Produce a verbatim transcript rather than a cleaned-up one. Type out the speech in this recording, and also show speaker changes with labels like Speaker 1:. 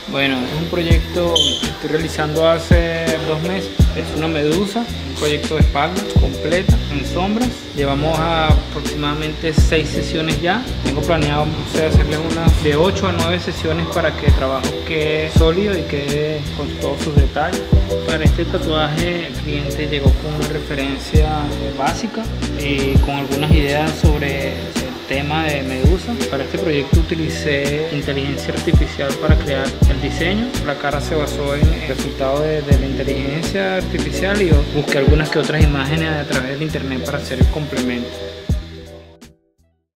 Speaker 1: Bueno, es un proyecto que estoy realizando hace dos meses. Es una medusa, un proyecto de espalda completa, en sombras. Llevamos a aproximadamente seis sesiones ya. Tengo planeado, o sea, hacerle unas de ocho a nueve sesiones para que el trabajo quede sólido y quede con todos sus detalles. Para este tatuaje el cliente llegó con una referencia básica y con algunas ideas sobre tema de medusa. Para este proyecto utilicé inteligencia artificial para crear el diseño. La cara se basó en el resultado de, de la inteligencia artificial y yo busqué algunas que otras imágenes a través del internet para hacer el complemento.